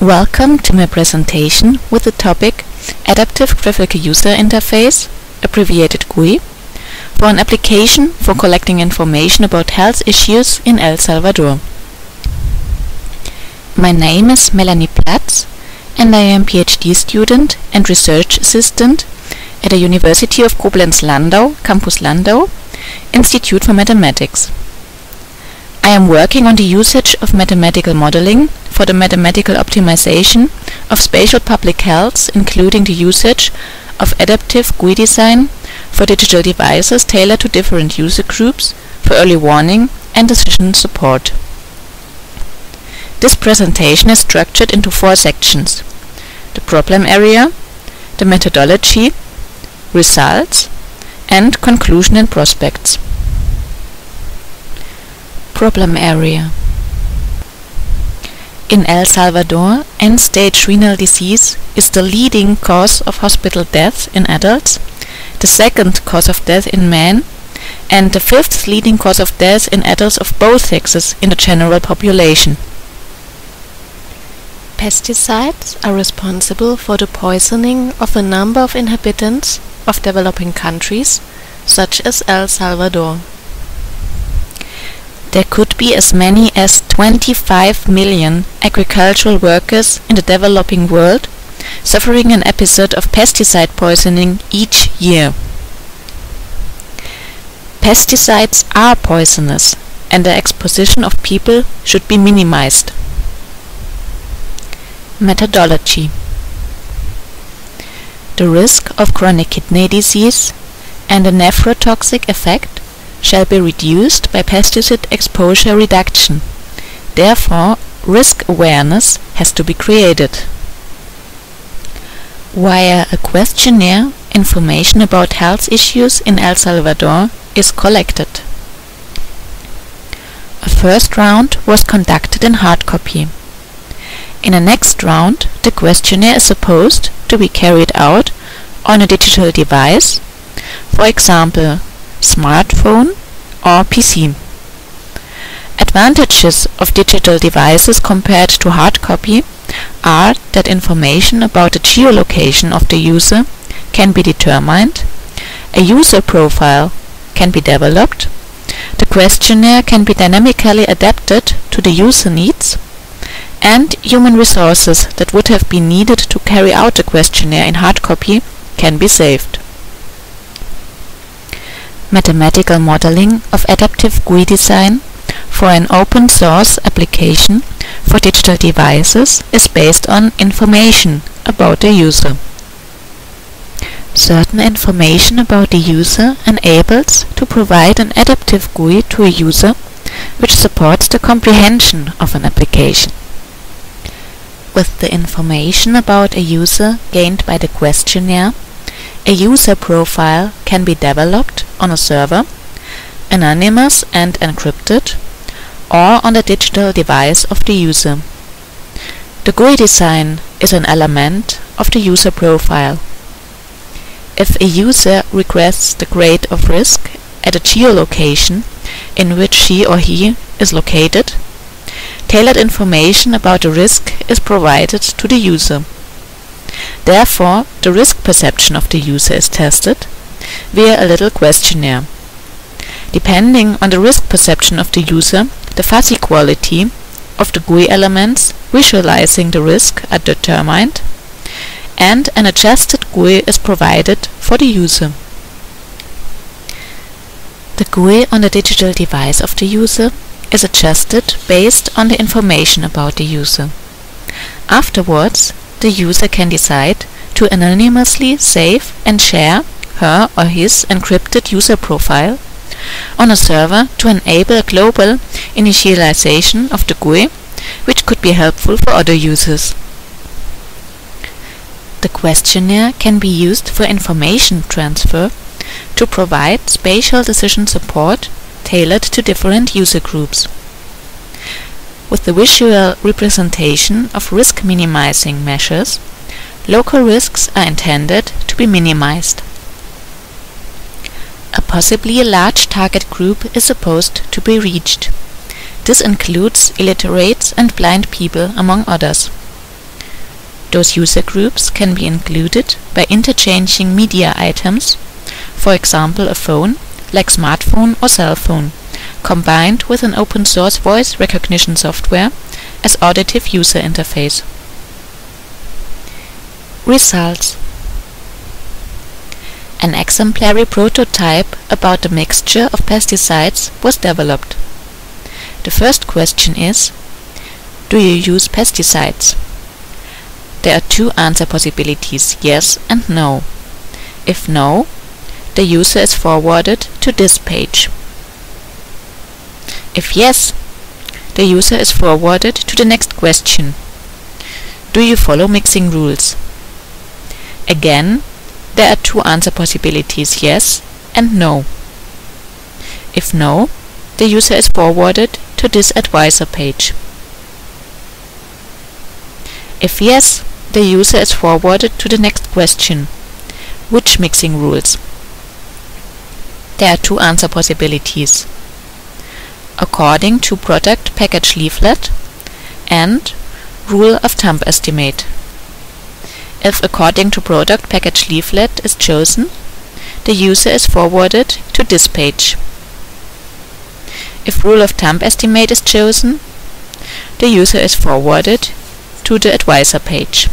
Welcome to my presentation with the topic Adaptive Graphical User Interface, abbreviated GUI, for an application for collecting information about health issues in El Salvador. My name is Melanie Platz and I am PhD student and research assistant at the University of Koblenz-Landau, Campus Landau, Institute for Mathematics. I am working on the usage of mathematical modeling for the mathematical optimization of spatial public health, including the usage of adaptive GUI design for digital devices tailored to different user groups for early warning and decision support. This presentation is structured into 4 sections: the problem area, the methodology, results, and conclusion and prospects. Problem area. In El Salvador, end-stage renal disease is the leading cause of hospital death in adults, the second cause of death in men, and the 5th leading cause of death in adults of both sexes in the general population. Pesticides are responsible for the poisoning of a number of inhabitants of developing countries, such as El Salvador. There could be as many as 25 million agricultural workers in the developing world suffering an episode of pesticide poisoning each year. Pesticides are poisonous, and the exposition of people should be minimized. Methodology. The risk of chronic kidney disease and a nephrotoxic effect shall be reduced by pesticide exposure reduction. Therefore, risk awareness has to be created. Via a questionnaire, information about health issues in El Salvador is collected. A first round was conducted in hard copy. In a next round, the questionnaire is supposed to be carried out on a digital device, for example, smartphone or PC. Advantages of digital devices compared to hard copy are that information about the geolocation of the user can be determined, a user profile can be developed, the questionnaire can be dynamically adapted to the user needs, and human resources that would have been needed to carry out the questionnaire in hard copy can be saved. Mathematical modeling of adaptive GUI design for an open source application for digital devices is based on information about the user. Certain information about the user enables to provide an adaptive GUI to a user which supports the comprehension of an application. With the information about a user gained by the questionnaire, a user profile can be developed on a server, anonymous and encrypted, or on the digital device of the user. The GUI design is an element of the user profile. If a user requests the grade of risk at a geolocation in which she or he is located, tailored information about the risk is provided to the user. Therefore, the risk perception of the user is tested via a little questionnaire. Depending on the risk perception of the user, the fuzzy quality of the GUI elements visualizing the risk are determined, and an adjusted GUI is provided for the user. The GUI on the digital device of the user is adjusted based on the information about the user. Afterwards, the user can decide to anonymously save and share her or his encrypted user profile on a server to enable a global initialization of the GUI, which could be helpful for other users. The questionnaire can be used for information transfer to provide spatial decision support tailored to different user groups. With the visual representation of risk minimizing measures, local risks are intended to be minimized. A possibly large target group is supposed to be reached. This includes illiterates and blind people, among others. Those user groups can be included by interchanging media items, for example a phone, like smartphone or cell phone, combined with an open source voice recognition software as auditive user interface. Results. An exemplary prototype about the mixture of pesticides was developed. The first question is: do you use pesticides? There are two answer possibilities, yes and no. If no, the user is forwarded to this page. If yes, the user is forwarded to the next question: do you follow mixing rules? Again, there are two answer possibilities, yes and no. If no, the user is forwarded to this advisor page. If yes, the user is forwarded to the next question: which mixing rules? There are two answer possibilities: according to product package leaflet and rule of thumb estimate. If according to product package leaflet is chosen, the user is forwarded to this page. If rule of thumb estimate is chosen, the user is forwarded to the advisor page.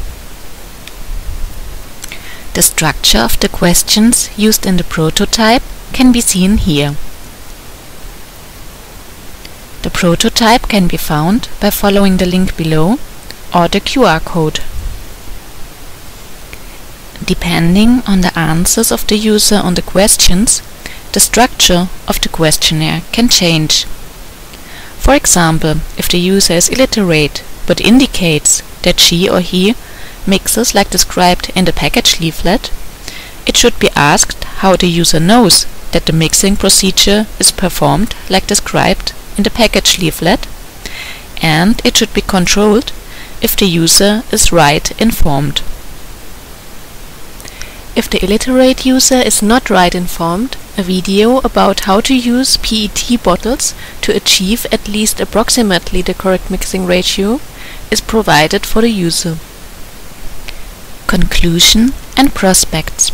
The structure of the questions used in the prototype can be seen here. The prototype can be found by following the link below or the QR code. Depending on the answers of the user on the questions, the structure of the questionnaire can change. For example, if the user is illiterate but indicates that she or he mixes like described in the package leaflet, it should be asked how the user knows that the mixing procedure is performed like described in the package leaflet, and it should be controlled if the user is right informed. If the illiterate user is not right informed, a video about how to use PET bottles to achieve at least approximately the correct mixing ratio is provided for the user. Conclusion and prospects.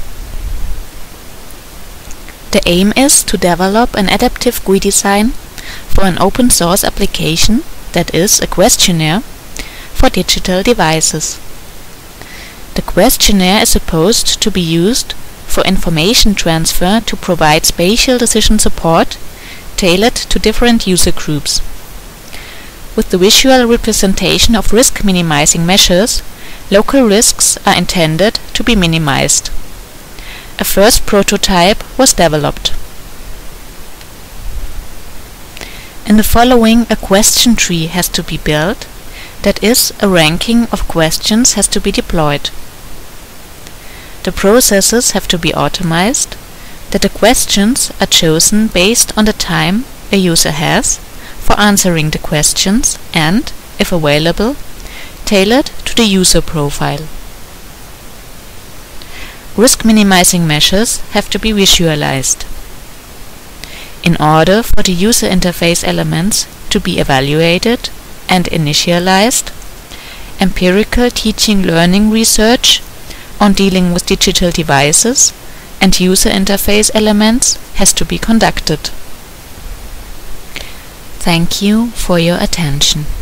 The aim is to develop an adaptive GUI design for an open source application, that is, a questionnaire, for digital devices. The questionnaire is supposed to be used for information transfer to provide spatial decision support tailored to different user groups. With the visual representation of risk minimizing measures, local risks are intended to be minimized. A first prototype was developed. In the following, a question tree has to be built, that is, a ranking of questions has to be deployed. The processes have to be automized, that the questions are chosen based on the time a user has for answering the questions and, if available, tailored to the user profile. Risk minimizing measures have to be visualized. In order for the user interface elements to be evaluated and initialized, empirical teaching-learning research on dealing with digital devices and user interface elements has to be conducted. Thank you for your attention.